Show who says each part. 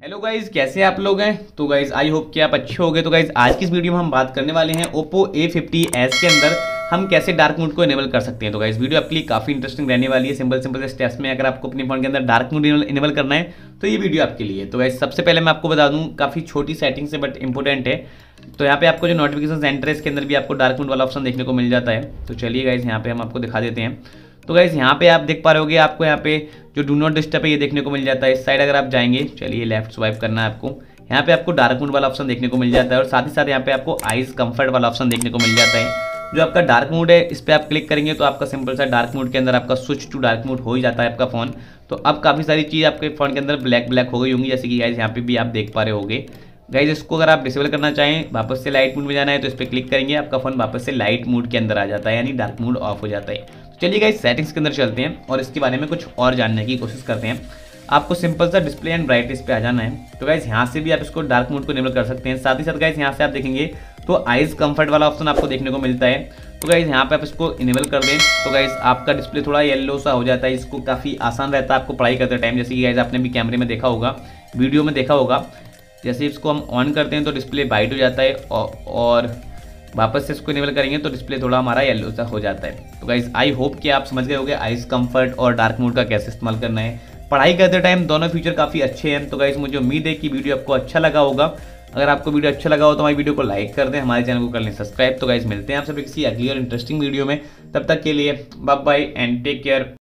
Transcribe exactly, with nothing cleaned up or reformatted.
Speaker 1: Hello guys, कैसे आप लोग हैं। तो गाइज आई होप कि आप अच्छे हो गए। तो गाइज आज की इस वीडियो में हम बात करने वाले हैं ओप्पो ए फिफ्टी एस के अंदर हम कैसे डार्क मोड को इनेबल कर सकते हैं। तो गाइज वीडियो आपके लिए काफी इंटरेस्टिंग रहने वाली है। सिंपल सिंपल स्टेप्स में अगर आपको अपने फोन के अंदर डार्क मोड इनेबल करना है तो ये वीडियो आपके लिए। तो गाइज सबसे पहले मैं आपको बता दूं, काफी छोटी सेटिंग्स है बट इंपॉर्टेंट है। तो यहाँ पे आपको जो नोटिफिकेशन सेंटर है इसके अंदर भी आपको डार्क मोड वाला ऑप्शन देखने को मिल जाता है। तो चलिए गाइज यहाँ पे हम आपको दिखा देते हैं। तो गाइज यहाँ पे आप देख पा रहे होगे, आपको यहाँ पे जो डू नॉट डिस्टर्ब है ये देखने को मिल जाता है। इस साइड अगर आप जाएंगे, चलिए लेफ्ट स्वाइप करना है आपको, यहाँ पे आपको डार्क मोड वाला ऑप्शन देखने को मिल जाता है और साथ ही साथ यहाँ पे आपको आइज कंफर्ट वाला ऑप्शन देखने को मिल जाता है। जो आपका डार्क मोड है इस पर आप क्लिक करेंगे तो आपका सिंपल सा डार्क मोड के अंदर आपका स्विच टू डार्क मोड हो ही जाता है आपका फोन। तो अब काफी सारी चीज आपके फोन के अंदर ब्लैक ब्लैक हो गई होंगी, जैसे कि गाइज यहाँ पे भी आप देख पा रहे होगे। गाइज इसको अगर आप डिसेबल करना चाहें, वापस से लाइट मोड में जाना है तो इस पर क्लिक करेंगे, आपका फोन वापस से लाइट मोड के अंदर आ जाता है, यानी डार्क मोड ऑफ हो जाता है। तो चलिए गाइज सेटिंग्स के अंदर चलते हैं और इसके बारे में कुछ और जानने की कोशिश करते हैं। आपको सिंपल सा डिस्प्ले एंड ब्राइटनेस पे आ जाना है। तो गाइज यहाँ से भी आप इसको डार्क मोड को इनेबल कर सकते हैं। साथ ही साथ गाइज यहाँ से आप देखेंगे तो आइज कंफर्ट वाला ऑप्शन आपको देखने को मिलता है। तो गाइज यहाँ पे आप इसको इनेबल कर दें तो गाइज आपका डिस्प्ले थोड़ा येलो सा हो जाता है। इसको काफ़ी आसान रहता है आपको पढ़ाई करते टाइम, जैसे कि गाइज आपने भी कैमरे में देखा होगा, वीडियो में देखा होगा। जैसे इसको हम ऑन करते हैं तो डिस्प्ले वाइट हो जाता है और वापस से इसको इनेबल करेंगे तो डिस्प्ले थोड़ा हमारा येलो सा हो जाता है। तो गाइज आई होप कि आप समझ गए होंगे आइज कंफर्ट और डार्क मोड का कैसे इस्तेमाल करना है। पढ़ाई करते टाइम दोनों फीचर काफ़ी अच्छे हैं। तो गाइज मुझे उम्मीद है कि वीडियो आपको अच्छा लगा होगा। अगर आपको वीडियो अच्छा लगा हो तो हमारी वीडियो को लाइक कर दें, हमारे चैनल को कर लें सब्सक्राइब। तो गाइज मिलते हैं आपसे किसी अगली और इंटरेस्टिंग वीडियो में, तब तक के लिए bye bye and take care.